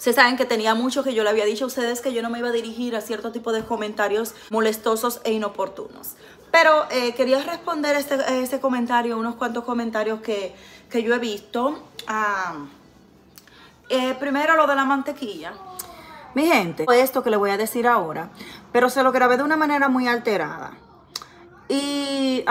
Ustedes saben que tenía mucho que yo le había dicho a ustedes que yo no me iba a dirigir a cierto tipo de comentarios molestosos e inoportunos. Pero quería responder este comentario, unos cuantos comentarios que yo he visto. Primero lo de la mantequilla. Mi gente, esto que le voy a decir ahora, pero se lo grabé de una manera muy alterada. Y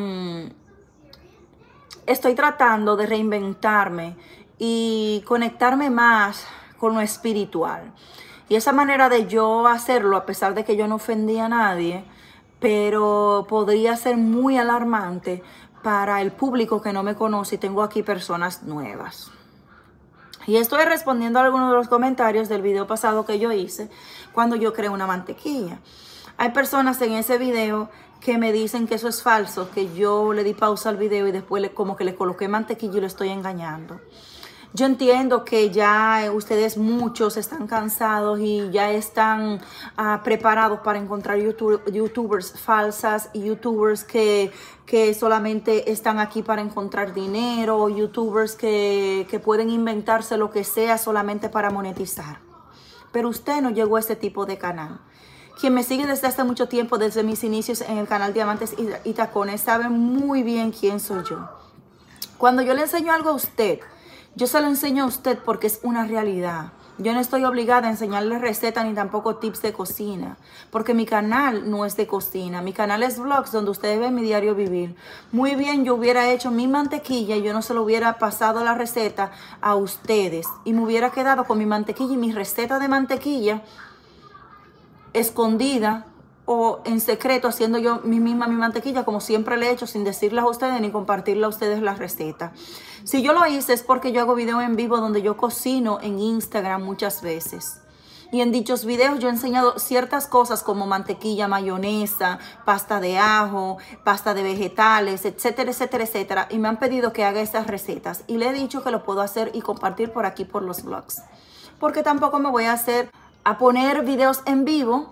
estoy tratando de reinventarme y conectarme más con lo espiritual. Y esa manera de yo hacerlo, a pesar de que yo no ofendí a nadie, pero podría ser muy alarmante para el público que no me conoce y tengo aquí personas nuevas. Y estoy respondiendo a algunos de los comentarios del video pasado que yo hice cuando yo creé una mantequilla. Hay personas en ese video que me dicen que eso es falso, que yo le di pausa al video y después como que le coloqué mantequilla y lo estoy engañando. Yo entiendo que ya ustedes muchos están cansados y ya están preparados para encontrar youtubers falsas y youtubers que solamente están aquí para encontrar dinero, youtubers que pueden inventarse lo que sea solamente para monetizar. Pero usted no llegó a ese tipo de canal. Quien me sigue desde hace mucho tiempo, desde mis inicios en el canal Diamantes y Tacones, sabe muy bien quién soy yo. Cuando yo le enseño algo a usted, yo se lo enseño a usted porque es una realidad. Yo no estoy obligada a enseñarle recetas ni tampoco tips de cocina, porque mi canal no es de cocina. Mi canal es vlogs donde ustedes ven mi diario vivir. Muy bien, yo hubiera hecho mi mantequilla y yo no se lo hubiera pasado la receta a ustedes. Y me hubiera quedado con mi mantequilla y mi receta de mantequilla escondida o en secreto, haciendo yo misma mi mantequilla, como siempre le he hecho, sin decirles a ustedes ni compartirle a ustedes la receta. Si yo lo hice es porque yo hago videos en vivo donde yo cocino en Instagram muchas veces. Y en dichos videos yo he enseñado ciertas cosas como mantequilla, mayonesa, pasta de ajo, pasta de vegetales, etcétera, etcétera, etcétera. Y me han pedido que haga esas recetas. Y le he dicho que lo puedo hacer y compartir por aquí por los vlogs. Porque tampoco me voy a poner videos en vivo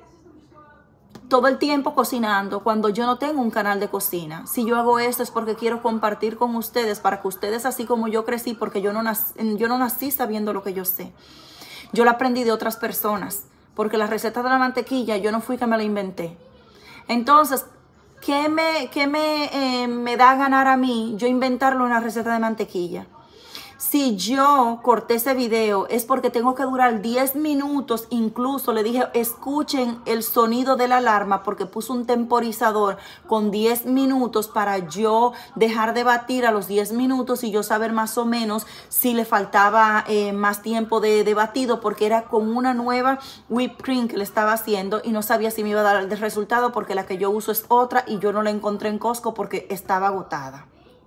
todo el tiempo cocinando cuando yo no tengo un canal de cocina. Si yo hago esto es porque quiero compartir con ustedes, para que ustedes, así como yo crecí, porque yo no nací sabiendo lo que yo sé. Yo lo aprendí de otras personas, porque la receta de la mantequilla yo no fui que me la inventé. Entonces, ¿qué me da a ganar a mí yo inventarlo en la receta de mantequilla? Si yo corté ese video es porque tengo que durar 10 minutos, incluso le dije escuchen el sonido de la alarma porque puso un temporizador con 10 minutos para yo dejar de batir a los 10 minutos y yo saber más o menos si le faltaba más tiempo de batido, porque era con una nueva whipped cream que le estaba haciendo y no sabía si me iba a dar el resultado porque la que yo uso es otra y yo no la encontré en Costco porque estaba agotada.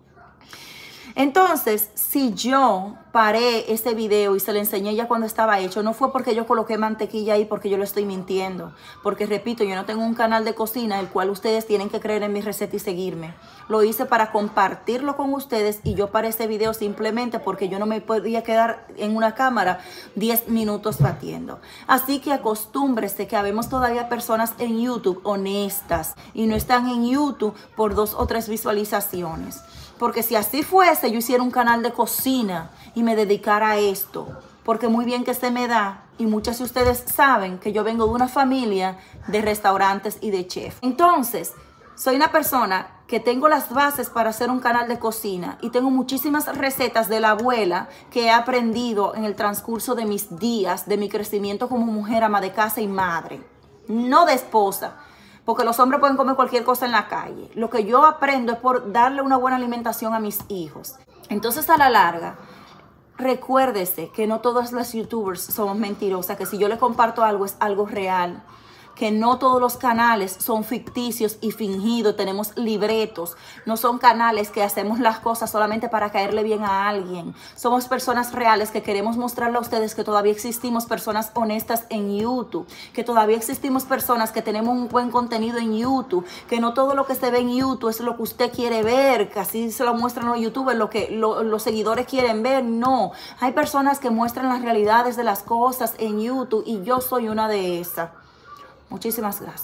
Entonces, si yo paré ese video y se lo enseñé ya cuando estaba hecho, no fue porque yo coloqué mantequilla ahí porque yo lo estoy mintiendo. Porque, repito, yo no tengo un canal de cocina el cual ustedes tienen que creer en mi receta y seguirme. Lo hice para compartirlo con ustedes y yo paré ese video simplemente porque yo no me podía quedar en una cámara 10 minutos batiendo. Así que acostúmbrese que habemos todavía personas en YouTube honestas y no están en YouTube por 2 o 3 visualizaciones. Porque si así fuese, yo hiciera un canal de cocina y me dedicara a esto. Porque muy bien que se me da, y muchas de ustedes saben que yo vengo de una familia de restaurantes y de chef. Entonces, soy una persona que tengo las bases para hacer un canal de cocina y tengo muchísimas recetas de la abuela que he aprendido en el transcurso de mis días, de mi crecimiento como mujer, ama de casa y madre, no de esposa. Porque los hombres pueden comer cualquier cosa en la calle. Lo que yo aprendo es por darle una buena alimentación a mis hijos. Entonces, a la larga, recuérdese que no todas las youtubers somos mentirosas, que si yo le comparto algo es algo real. Que no todos los canales son ficticios y fingidos, tenemos libretos. No son canales que hacemos las cosas solamente para caerle bien a alguien. Somos personas reales que queremos mostrarle a ustedes que todavía existimos personas honestas en YouTube. Que todavía existimos personas que tenemos un buen contenido en YouTube. Que no todo lo que se ve en YouTube es lo que usted quiere ver, que así se lo muestran los youtubers, lo que los seguidores quieren ver. No, hay personas que muestran las realidades de las cosas en YouTube y yo soy una de esas. Muchísimas gracias.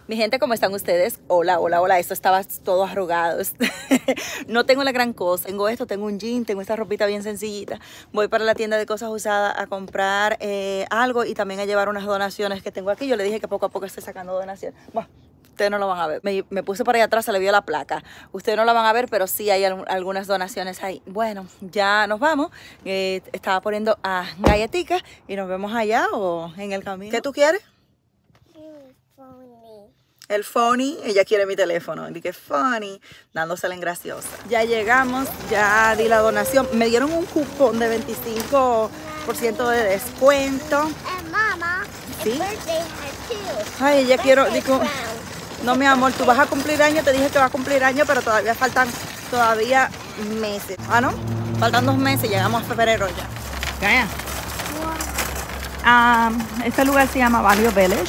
Mi gente, ¿cómo están ustedes? Hola, hola, hola. Esto estaba todo arrugado. No tengo la gran cosa. Tengo esto, tengo un jean, tengo esta ropita bien sencillita. Voy para la tienda de cosas usadas a comprar algo y también a llevar unas donaciones que tengo aquí. Yo le dije que poco a poco estoy sacando donaciones. Bueno, ustedes no lo van a ver. Me puse por ahí atrás, se le vio la placa. Ustedes no la van a ver, pero sí hay algunas donaciones ahí. Bueno, ya nos vamos. Estaba poniendo a galletitas y nos vemos allá o en el camino. ¿Qué tú quieres? El funny, ella quiere mi teléfono. Dije funny, dándosela en graciosa. Ya llegamos, ya di la donación. Me dieron un cupón de 25% de descuento. ¿Sí? Ay, ella quiero, digo, no mi amor, tú vas a cumplir año, te dije que vas a cumplir año, pero todavía faltan meses. Ah, ¿no? Faltan 2 meses, llegamos a febrero ya. Calla. Este lugar se llama Value Village.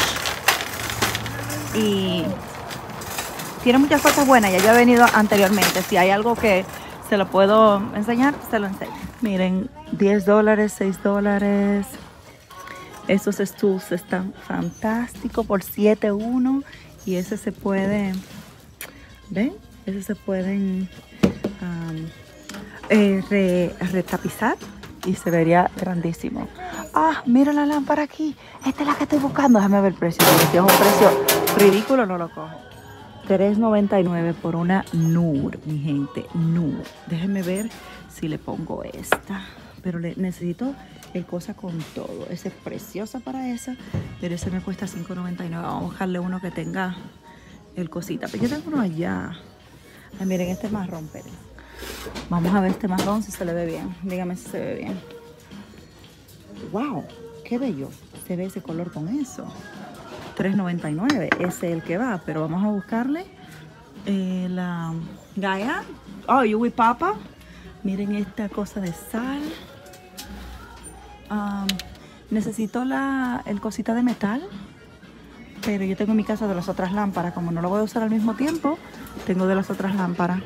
Y tiene muchas cosas buenas. Ya yo he venido anteriormente. Si hay algo que se lo puedo enseñar, se lo enseño. Miren, $10, $6. Estos stools están fantásticos por $7 y ese se puede, ¿ven? Ese se pueden retapizar y se vería grandísimo. Ah, mira la lámpara aquí. Esta es la que estoy buscando. Déjame ver el precio. Porque si es un precio ridículo, no lo cojo. $3.99 por una Nur, mi gente. Nur. Déjenme ver si le pongo esta. Pero necesito el cosa con todo. Esa es preciosa para esa. Pero ese me cuesta $5.99. Vamos a buscarle uno que tenga el cosita. Pero yo tengo uno allá. Ay, miren, este marrón, pero vamos a ver este marrón si se le ve bien. Dígame si se ve bien. ¡Wow! ¡Qué bello! Se ve ese color con eso. $3.99. Ese es el que va. Pero vamos a buscarle la Gaia. Oh, you with papa. Miren esta cosa de sal. Necesito el cosita de metal. Pero yo tengo en mi casa de las otras lámparas. Como no lo voy a usar al mismo tiempo, tengo de las otras lámparas.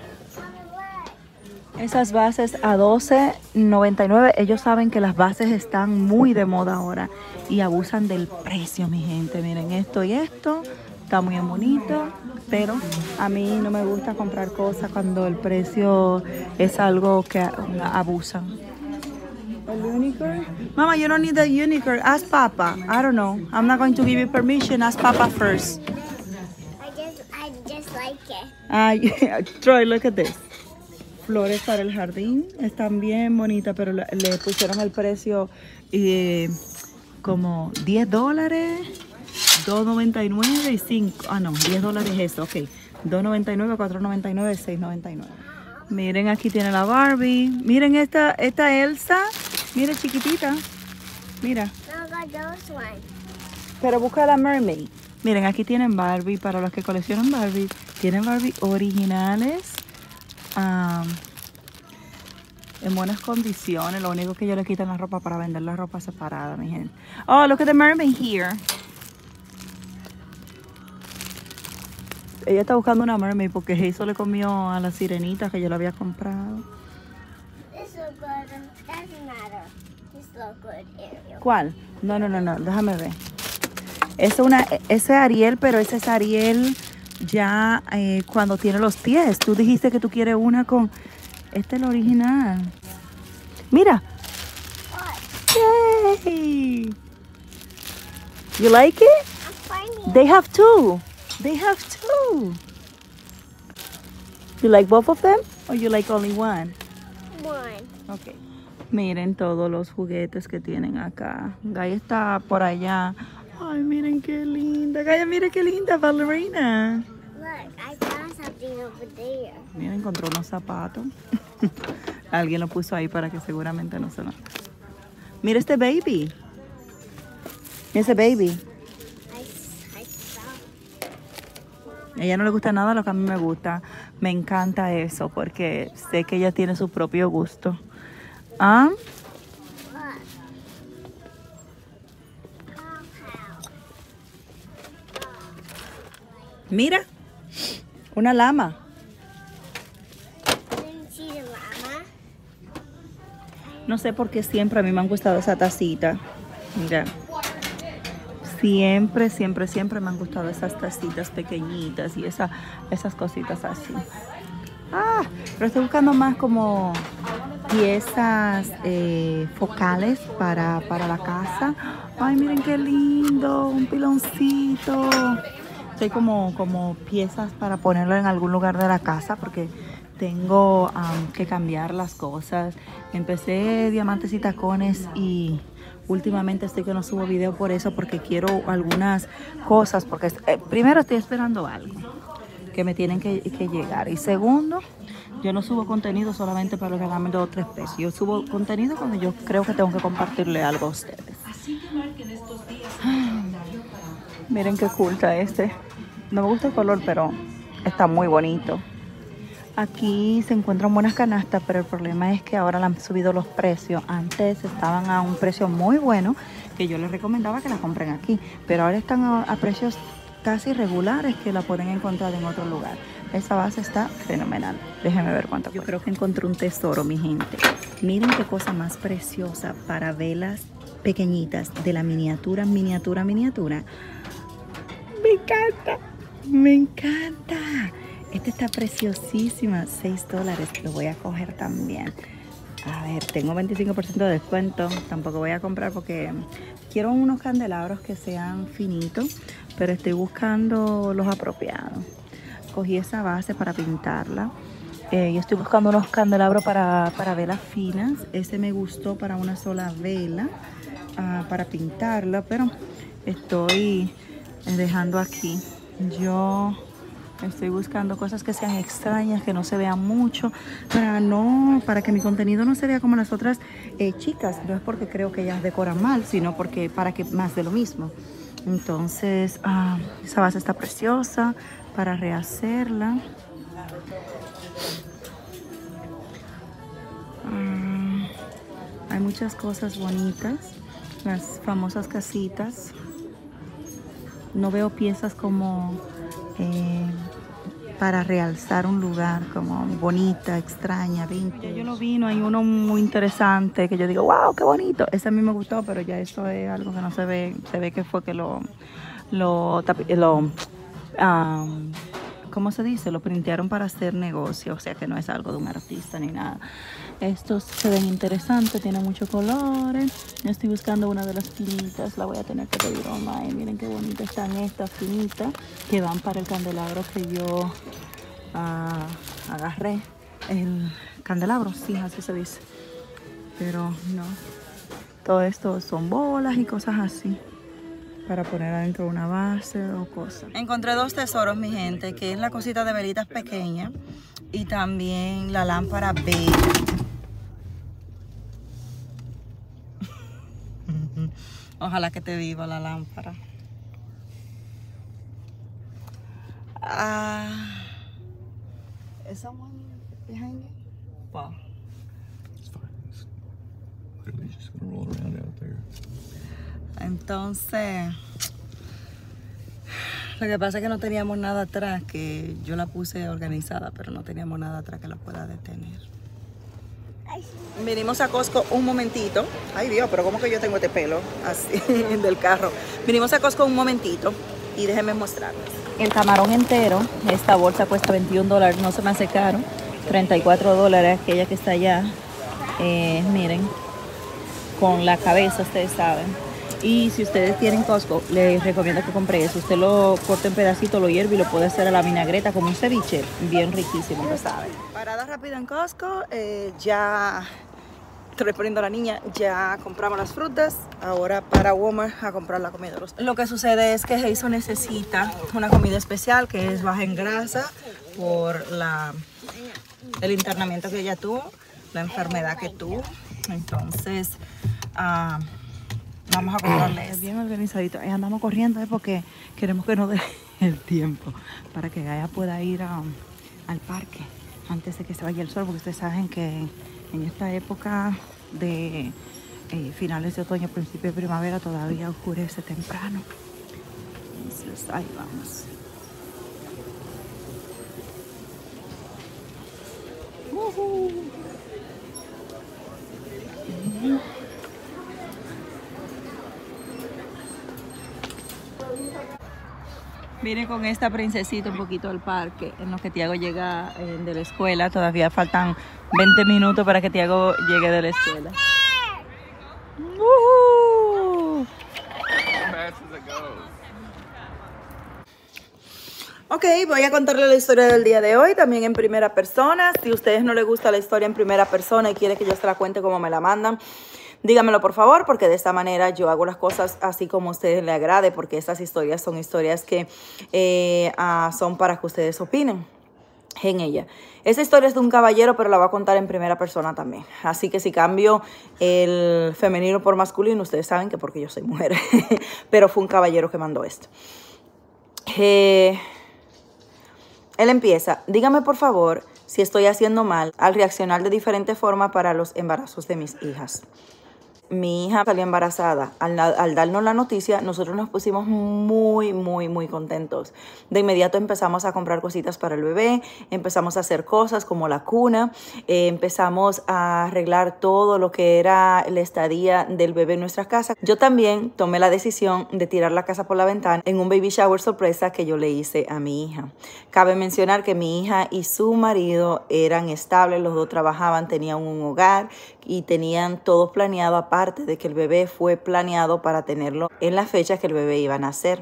Esas bases a $12.99. Ellos saben que las bases están muy de moda ahora y abusan del precio, mi gente. Miren esto y esto. Está muy bonito, pero a mí no me gusta comprar cosas cuando el precio es algo que abusan. ¿El unicorn? Mama, you don't need the unicorn. Ask Papa. I don't know. I'm not going to give you permission. Ask Papa first. I just like it. Troy, look at this. Flores para el jardín. Están bien bonitas, pero le pusieron el precio como $10, $2.99 y 5. Ah, no, $10 es eso. Ok. $2.99, $4.99, $6.99. Miren, aquí tiene la Barbie. Miren esta Elsa. Mira, chiquitita. Mira. Pero busca la Mermaid. Miren, aquí tienen Barbie. Para los que coleccionan Barbie, tienen Barbie originales. En buenas condiciones. Lo único que yo le quitan la ropa para vender la ropa separada, mi gente. Oh, look at the mermaid here. Ella está buscando una mermaid porque Hazel le comió a la sirenita que yo le había comprado. ¿Cuál? No, déjame ver. Ese es Ariel, pero ese es Ariel ya cuando tiene los pies. Tú dijiste que tú quieres una con... Este es el original. Mira. Yay. You like it? They have two. You like both of them? Or you like only one? One. Okay. Miren todos los juguetes que tienen acá. Gaia está por allá. Ay, miren qué linda. Gaia, mira qué linda ballerina. Look, I found something over there. Mira, encontró unos zapatos. Alguien lo puso ahí para que seguramente no se lo... Mira este baby. Ese baby. I saw. A ella no le gusta nada lo que a mí me gusta. Me encanta eso porque sé que ella tiene su propio gusto. ¿Ah? Mira, una lama. No sé por qué siempre a mí me han gustado esa tacita. Mira, siempre, siempre, siempre me han gustado esas tacitas pequeñitas y esas cositas así. Pero estoy buscando más como piezas focales para la casa. Ay, miren qué lindo, un piloncito. Estoy como piezas para ponerlo en algún lugar de la casa porque tengo que cambiar las cosas. Empecé diamantes y tacones y últimamente estoy que no subo video por eso, porque quiero algunas cosas, porque primero estoy esperando algo que me tienen que llegar, y segundo, yo no subo contenido solamente para los que ganan 2 o 3 pesos. Yo subo contenido cuando yo creo que tengo que compartirle algo a ustedes. Miren qué cool está este. No me gusta el color, pero está muy bonito. Aquí se encuentran buenas canastas, pero el problema es que ahora le han subido los precios. Antes estaban a un precio muy bueno, que yo les recomendaba que la compren aquí, pero ahora están a precios casi regulares, que la pueden encontrar en otro lugar. Esa base está fenomenal. Déjenme ver cuánto. Yo creo que encontré un tesoro, mi gente. Miren qué cosa más preciosa para velas pequeñitas de la miniatura. Me encanta, me encanta. Esta está preciosísima, $6. Lo voy a coger también. A ver, tengo 25% de descuento. Tampoco voy a comprar porque quiero unos candelabros que sean finitos, pero estoy buscando los apropiados. Cogí esa base para pintarla. Yo estoy buscando unos candelabros para velas finas. Ese me gustó para una sola vela, para pintarla, pero estoy dejando aquí. Yo estoy buscando cosas que sean extrañas, que no se vean mucho, para que mi contenido no se vea como las otras chicas. No es porque creo que ellas decoran mal, sino porque para que más de lo mismo. Entonces, esa base está preciosa para rehacerla. Hay muchas cosas bonitas, las famosas casitas. No veo piezas como para realzar un lugar, como bonita, extraña, vintage. Yo lo vi, no hay uno muy interesante que yo digo, wow, qué bonito. Ese a mí me gustó, pero ya eso es algo que no se ve. Se ve que fue que ¿cómo se dice? Lo printearon para hacer negocio, o sea que no es algo de un artista ni nada. Estos se ven interesantes, tienen muchos colores. Yo estoy buscando una de las finitas, la voy a tener que pedir online. Miren qué bonitas están estas finitas, que van para el candelabro que yo agarré. El candelabro, sí, así se dice. Pero no, todo esto son bolas y cosas así, para poner adentro una base o cosas. Encontré 2 tesoros, mi gente, que es la cosita de velitas pequeñas y también la lámpara bella. Ojalá que te viva la lámpara. ¿Is someone behind you? Wow. It's fine. It's literally just gonna roll around out there. Entonces, lo que pasa es que no teníamos nada atrás, que yo la puse organizada, pero no teníamos nada atrás que la pueda detener. Vinimos a Costco un momentito. Ay Dios, pero ¿cómo que yo tengo este pelo así del carro? Vinimos a Costco un momentito y déjenme mostrarles. El camarón entero, esta bolsa cuesta $21, no se me hace caro. $34, aquella que está allá. Miren, con la cabeza, ustedes saben. Y si ustedes tienen Costco, les recomiendo que compre eso. Usted lo corta en pedacitos, lo hierve y lo puede hacer a la vinagreta como un ceviche. Bien riquísimo, lo saben. Parada rápida en Costco. Ya estoy respondiendo a la niña. Ya compramos las frutas. Ahora para Walmart a comprar la comida. Lo que sucede es que Jason necesita una comida especial que es baja en grasa por el internamiento que ella tuvo, la enfermedad que tuvo. Entonces, vamos a comprarle. Bien organizadito. Andamos corriendo porque queremos que nos dé el tiempo para que Gaia pueda ir al parque antes de que se vaya el sol, porque ustedes saben que en esta época de finales de otoño, principio de primavera, todavía oscurece temprano. Entonces, ahí vamos. Vine con esta princesita un poquito al parque, en lo que Tiago llega de la escuela. Todavía faltan 20 minutos para que Tiago llegue de la escuela. Ok, voy a contarle la historia del día de hoy, también en primera persona. Si a ustedes no les gusta la historia en primera persona y quieren que yo se la cuente como me la mandan, dígamelo por favor, porque de esta manera yo hago las cosas así como a ustedes les agrade, porque estas historias son historias que son para que ustedes opinen en ella. Esta historia es de un caballero, pero la voy a contar en primera persona también. Así que si cambio el femenino por masculino, ustedes saben que porque yo soy mujer. Pero fue un caballero que mandó esto. Él empieza: dígame por favor si estoy haciendo mal al reaccionar de diferente forma para los embarazos de mis hijas. Mi hija salió embarazada. Al darnos la noticia, nosotros nos pusimos muy contentos. De inmediato empezamos a comprar cositas para el bebé, empezamos a hacer cosas como la cuna, empezamos a arreglar todo lo que era la estadía del bebé en nuestra casa. Yo también tomé la decisión de tirar la casa por la ventana en un baby shower sorpresa que yo le hice a mi hija. Cabe mencionar que mi hija y su marido eran estables, los dos trabajaban, tenían un hogar y tenían todo planeado, aparte de que el bebé fue planeado para tenerlo en la fecha que el bebé iba a nacer.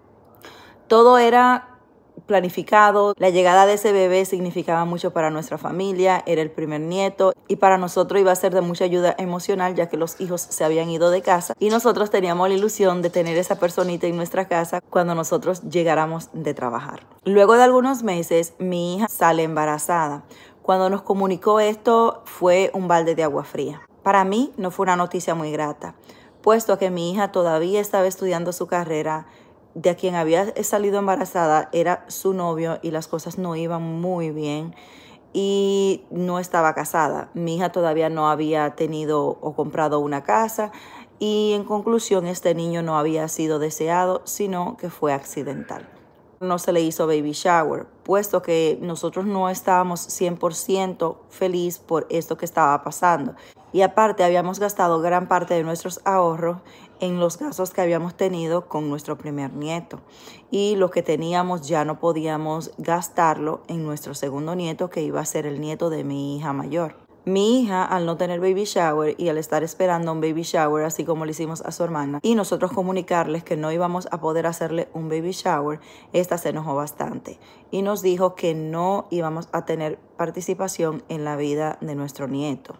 Todo era planificado. La llegada de ese bebé significaba mucho para nuestra familia, era el primer nieto y para nosotros iba a ser de mucha ayuda emocional, ya que los hijos se habían ido de casa y nosotros teníamos la ilusión de tener esa personita en nuestra casa cuando nosotros llegáramos de trabajar. Luego de algunos meses, mi hija sale embarazada. Cuando nos comunicó esto, fue un balde de agua fría. Para mí no fue una noticia muy grata, puesto que mi hija todavía estaba estudiando su carrera. De quien había salido embarazada era su novio y las cosas no iban muy bien y no estaba casada. Mi hija todavía no había tenido o comprado una casa y en conclusión este niño no había sido deseado, sino que fue accidental. No se le hizo baby shower, puesto que nosotros no estábamos 100% feliz por esto que estaba pasando. Y aparte habíamos gastado gran parte de nuestros ahorros en los gastos que habíamos tenido con nuestro primer nieto. Y lo que teníamos ya no podíamos gastarlo en nuestro segundo nieto, que iba a ser el nieto de mi hija mayor. Mi hija, al no tener baby shower y al estar esperando un baby shower, así como le hicimos a su hermana, y nosotros comunicarles que no íbamos a poder hacerle un baby shower, esta se enojó bastante y nos dijo que no íbamos a tener participación en la vida de nuestro nieto.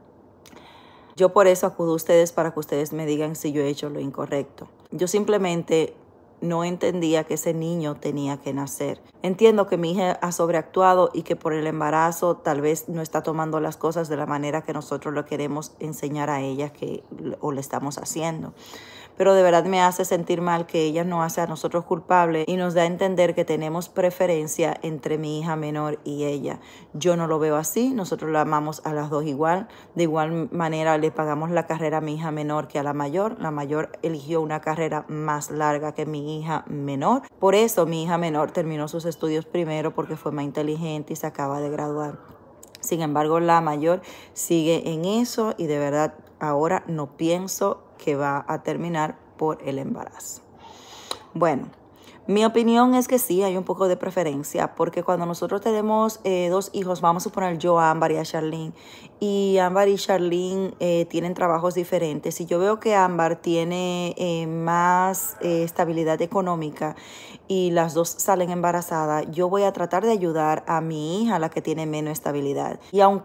Yo por eso acudo a ustedes para que ustedes me digan si yo he hecho lo incorrecto. Yo simplemente no entendía que ese niño tenía que nacer. Entiendo que mi hija ha sobreactuado y que por el embarazo tal vez no está tomando las cosas de la manera que nosotros lo queremos enseñar a ella o le estamos haciendo. Pero de verdad me hace sentir mal que ella no hace a nosotros culpables y nos da a entender que tenemos preferencia entre mi hija menor y ella. Yo no lo veo así, nosotros la amamos a las dos igual. De igual manera le pagamos la carrera a mi hija menor que a la mayor. La mayor eligió una carrera más larga que mi hija menor. Por eso mi hija menor terminó sus estudios primero, porque fue más inteligente y se acaba de graduar. Sin embargo, la mayor sigue en eso y de verdad ahora no pienso que va a terminar por el embarazo. Bueno, mi opinión es que sí, hay un poco de preferencia, porque cuando nosotros tenemos dos hijos, vamos a suponer yo a Ámbar y a Charlene, y Ámbar y Charlene tienen trabajos diferentes. Si yo veo que Ámbar tiene más estabilidad económica y las dos salen embarazadas, yo voy a tratar de ayudar a mi hija, la que tiene menos estabilidad.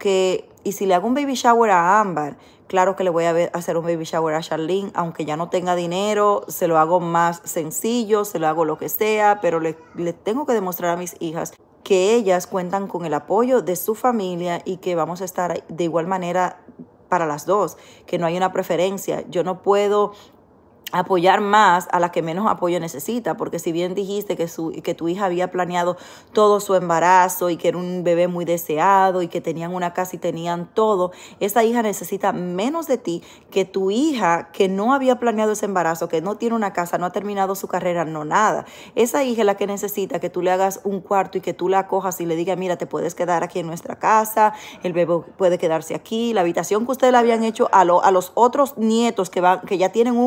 Y si le hago un baby shower a Ámbar, claro que le voy a hacer un baby shower a Charlene, aunque ya no tenga dinero, se lo hago más sencillo, se lo hago lo que sea, pero le tengo que demostrar a mis hijas que ellas cuentan con el apoyo de su familia y que vamos a estar de igual manera para las dos, que no hay una preferencia. Yo no puedo apoyar más a la que menos apoyo necesita, porque si bien dijiste que tu hija había planeado todo su embarazo y que era un bebé muy deseado y que tenían una casa y tenían todo, esa hija necesita menos de ti que tu hija que no había planeado ese embarazo, que no tiene una casa, no ha terminado su carrera, no nada. Esa hija es la que necesita que tú le hagas un cuarto y que tú la cojas y le digas: mira, te puedes quedar aquí en nuestra casa, el bebé puede quedarse aquí, la habitación que ustedes le habían hecho a los otros nietos que ya tienen un hogar y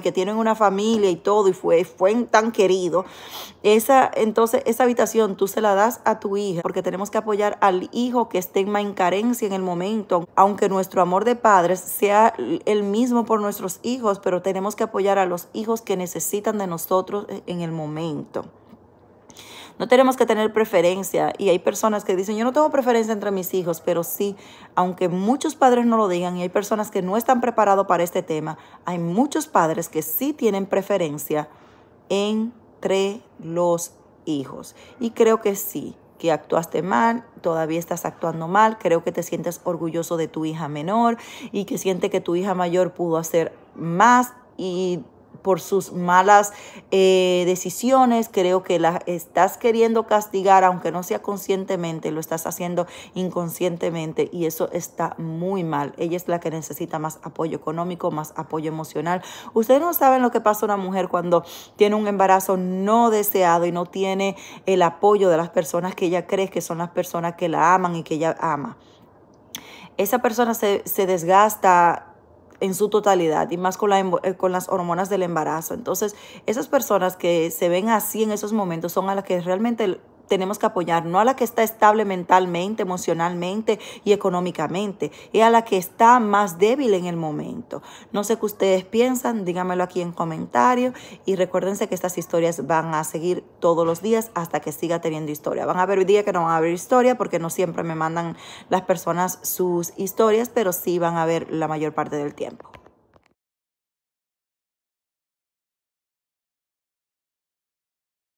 que tienen una familia y todo, y fue tan querido, entonces esa habitación tú se la das a tu hija, porque tenemos que apoyar al hijo que esté en carencia en el momento, aunque nuestro amor de padres sea el mismo por nuestros hijos, pero tenemos que apoyar a los hijos que necesitan de nosotros en el momento. No tenemos que tener preferencia, y hay personas que dicen, yo no tengo preferencia entre mis hijos, pero sí, aunque muchos padres no lo digan, y hay personas que no están preparados para este tema, hay muchos padres que sí tienen preferencia entre los hijos. Y creo que sí, que actuaste mal, todavía estás actuando mal, creo que te sientes orgulloso de tu hija menor y que siente que tu hija mayor pudo hacer más, y por sus malas decisiones, creo que la estás queriendo castigar, aunque no sea conscientemente, lo estás haciendo inconscientemente, y eso está muy mal. Ella es la que necesita más apoyo económico, más apoyo emocional. Ustedes no saben lo que pasa a una mujer cuando tiene un embarazo no deseado y no tiene el apoyo de las personas que ella cree que son las personas que la aman y que ella ama. Esa persona se desgasta en su totalidad, y más con las hormonas del embarazo. Entonces, esas personas que se ven así en esos momentos son a las que realmente tenemos que apoyar, no a la que está estable mentalmente, emocionalmente y económicamente, es a la que está más débil en el momento. No sé qué ustedes piensan, díganmelo aquí en comentarios, y recuérdense que estas historias van a seguir todos los días hasta que siga teniendo historia. Van a haber días que no van a haber historia porque no siempre me mandan las personas sus historias, pero sí van a ver la mayor parte del tiempo.